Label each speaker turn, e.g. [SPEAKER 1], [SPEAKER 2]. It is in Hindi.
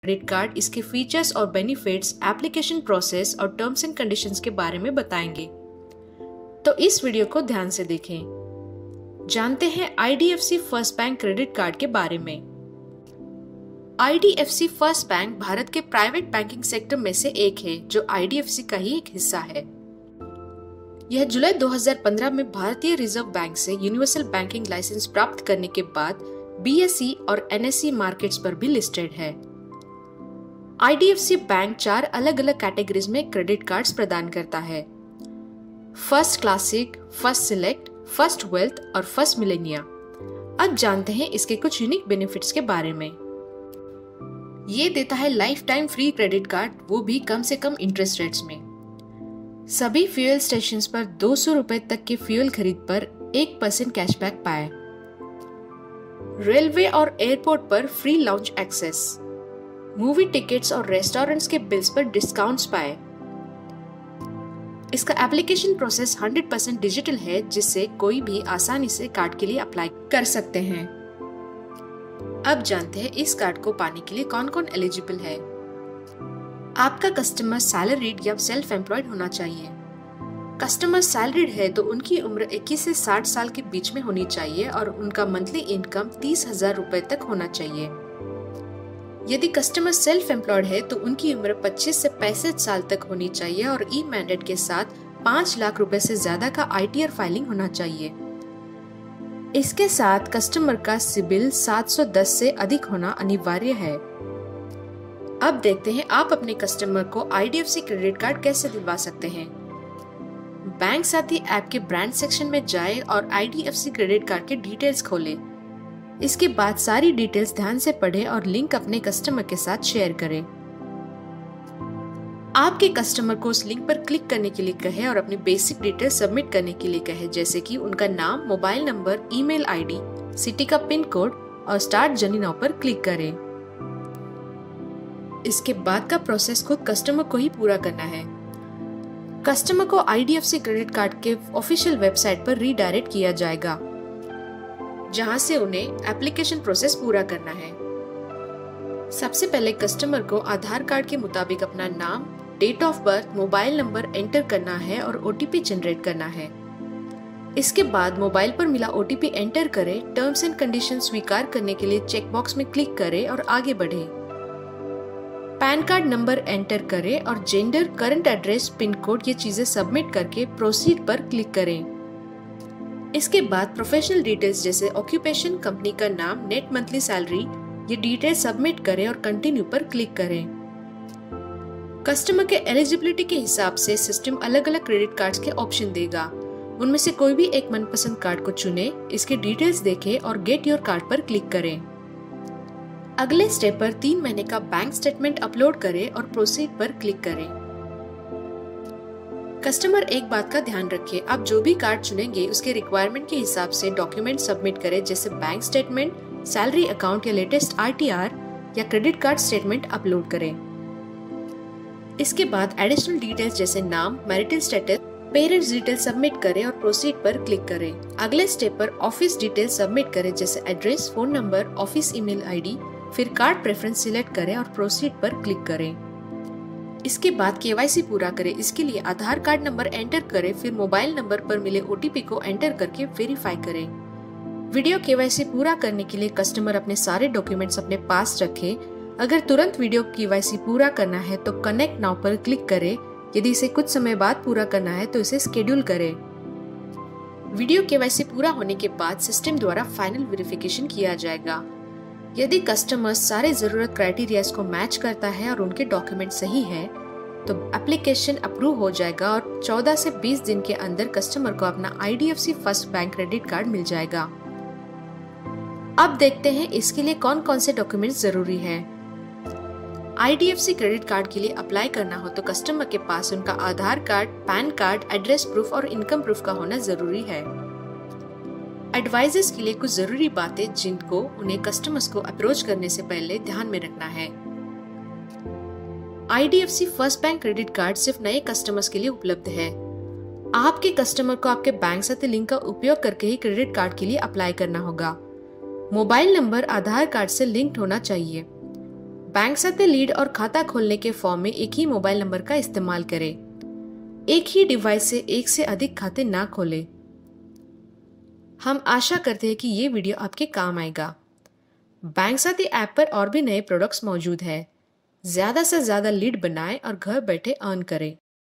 [SPEAKER 1] क्रेडिट कार्ड, इसके फीचर्स और बेनिफिट्स, एप्लीकेशन प्रोसेस और टर्म्स एंड कंडीशंस के बारे में बताएंगे। तो इस वीडियो को ध्यान से देखें। जानते हैं IDFC first bank credit card के बारे में। IDFC फर्स्ट बैंक भारत के प्राइवेट बैंकिंग सेक्टर में से एक है, जो IDFC का ही एक हिस्सा है। यह जुलाई 2015 में भारतीय रिजर्व बैंक से यूनिवर्सल बैंकिंग लाइसेंस प्राप्त करने के बाद BSE और NSE मार्केट्स पर भी लिस्टेड है। IDFC बैंक 4 अलग अलग कैटेगरीज में क्रेडिट कार्ड्स प्रदान करता है: first classic, first select, first wealth और फर्स्ट मिलेनिया। अब जानते हैं इसके कुछ यूनिक बेनिफिट्स के बारे में। ये देता है lifetime free credit card, वो भी कम से कम इंटरेस्ट रेट्स में। सभी फ्यूल स्टेशंस पर 200 रुपए तक के फ्यूल खरीद पर 1% कैशबैक पाए। रेलवे और एयरपोर्ट पर free lounge access. Movie tickets और रेस्टोरेंट्स के बिल्स पर डिस्काउंट्स पाए। इसका एप्लीकेशन प्रोसेस 100% डिजिटल है, जिससे कोई भी आसानी से कार्ड के लिए अप्लाई कर सकते हैं। अब जानते हैं इस कार्ड को पाने के लिए कौन कौन एलिजिबल है। आपका कस्टमर सैलरीड या सेल्फ एम्प्लॉयड होना चाहिए। कस्टमर सैलरीड है तो उनकी उम्र 21 से 60 साल के बीच में होनी चाहिए और उनका मंथली इनकम 30,000 रुपए तक होना चाहिए। यदि कस्टमर सेल्फ एम्प्लॉयड है तो उनकी उम्र 25 से 65 साल तक होनी चाहिए और ई मैंडेट के साथ 5 लाख रुपए से ज्यादा का ITR फाइलिंग होना चाहिए। इसके साथ कस्टमर का सिबिल 710 से अधिक होना अनिवार्य है। अब देखते हैं आप अपने कस्टमर को IDFC क्रेडिट कार्ड कैसे दिलवा सकते हैं। बैंक साथी ऐप के ब्रांड सेक्शन में जाएं और IDFC क्रेडिट कार्ड के डिटेल्स खोलें। इसके बाद सारी डिटेल्स ध्यान से पढ़ें और लिंक अपने कस्टमर के साथ शेयर करें। आपके कस्टमर को उस लिंक पर क्लिक करने के लिए कहें और अपनी बेसिक डिटेल्स सबमिट करने के लिए कहें, जैसे कि उनका नाम, mobile number, email ID, city का पिन कोड और स्टार्ट जर्नी नाउ पर क्लिक करें। इसके बाद का प्रोसेस खुद कस्टमर को ही पूरा करना है। कस्टमर को IDFC क्रेडिट कार्ड के ऑफिशियल वेबसाइट पर रीडायरेक्ट किया जाएगा, जहां से उन्हें एप्लीकेशन प्रोसेस पूरा करना है। सबसे पहले कस्टमर को आधार कार्ड के मुताबिक अपना नाम, date of birth, mobile number enter करना है और OTP जनरेट करना है। इसके बाद मोबाइल पर मिला OTP एंटर करें, टर्म्स एंड कंडीशन स्वीकार करने के लिए चेक बॉक्स में क्लिक करें और आगे बढ़ें। पैन कार्ड नंबर एंटर करें और gender, current address, pin code ये चीजें सबमिट करके प्रोसीड पर क्लिक करें। इसके बाद प्रोफेशनल डिटेल्स जैसे ऑक्यूपेशन, कंपनी का नाम, नेट मंथली सैलरी ये डिटेल्स सबमिट करें और कंटिन्यू पर क्लिक करें। कस्टमर के एलिजिबिलिटी के हिसाब से सिस्टम अलग अलग क्रेडिट कार्ड्स के ऑप्शन देगा। उनमें से कोई भी एक मनपसंद कार्ड को चुनें, इसके डिटेल्स देखें और गेट योर कार्ड पर क्लिक करें। अगले स्टेप पर 3 महीने का बैंक स्टेटमेंट अपलोड करें और प्रोसीड पर क्लिक करें। कस्टमर एक बात का ध्यान रखें, आप जो भी कार्ड चुनेंगे उसके रिक्वायरमेंट के हिसाब से डॉक्यूमेंट सबमिट करें, जैसे बैंक स्टेटमेंट, सैलरी अकाउंट या लेटेस्ट RTR या क्रेडिट कार्ड स्टेटमेंट अपलोड करें। इसके बाद एडिशनल डिटेल्स जैसे नाम, marital status, parents details submit करें और प्रोसीड पर क्लिक करें। अगले स्टेप पर ऑफिस डिटेल्स सबमिट करें, जैसे address, phone number, office email ID, फिर कार्ड प्रेफरेंस सिलेक्ट करें और प्रोसीड पर क्लिक करें। इसके बाद KYC पूरा करें। इसके लिए आधार कार्ड नंबर एंटर करें, फिर मोबाइल नंबर पर मिले OTP को एंटर करके वेरीफाई करें। वीडियो KYC पूरा करने के लिए कस्टमर अपने सारे डॉक्यूमेंट्स अपने पास रखें। अगर तुरंत वीडियो KYC पूरा करना है तो कनेक्ट नाउ पर क्लिक करें। यदि इसे कुछ समय बाद पूरा करना है तो इसे शेड्यूल करें। वीडियो KYC पूरा होने के बाद सिस्टम द्वारा फाइनल वेरिफिकेशन किया जाएगा। यदि कस्टमर सारे जरूरत क्राइटेरियाज को मैच करता है और उनके डॉक्यूमेंट सही है तो एप्लीकेशन अप्रूव हो जाएगा और 14 से 20 दिन के अंदर कस्टमर को अपना IDFC first bank credit card मिल जाएगा। अब देखते हैं इसके लिए कौन कौन से डॉक्यूमेंट्स जरूरी है। IDFC क्रेडिट कार्ड के लिए अप्लाई करना हो तो कस्टमर के पास उनका Aadhaar card, PAN card, address proof और इनकम प्रूफ का होना जरूरी है। एडवाइजर्स के लिए कुछ जरूरी बातें जिनको उन्हें कस्टमर्स को अप्रोच करने से पहले ध्यान में रखना है। IDFC first bank credit card सिर्फ नए कस्टमर्स के लिए उपलब्ध है। आपके कस्टमर को आपके बैंक साथी लिंक का उपयोग करके ही क्रेडिट कार्ड के लिए अप्लाई करना होगा। मोबाइल नंबर आधार कार्ड से लिंक्ड होना चाहिए। बैंक साथे लीड और खाता खोलने के फॉर्म में एक ही मोबाइल नंबर का इस्तेमाल करें। एक ही डिवाइस से एक से अधिक खाते ना खोलें। हम आशा करते हैं कि ये वीडियो आपके काम आएगा। बैंक साथी ऐप पर और भी नए प्रोडक्ट्स मौजूद हैं। ज्यादा से ज्यादा लीड बनाएं और घर बैठे अर्न करें।